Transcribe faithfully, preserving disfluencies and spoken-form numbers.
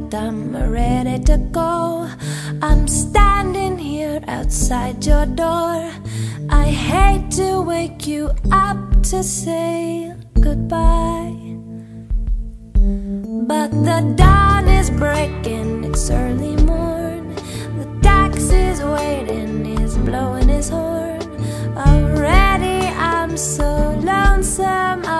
but I'm ready to go. I'm standing here outside your door. I hate to wake you up to say goodbye, but the dawn is breaking, it's early morn. The taxi's waiting, he's blowing his horn. Already I'm so lonesome,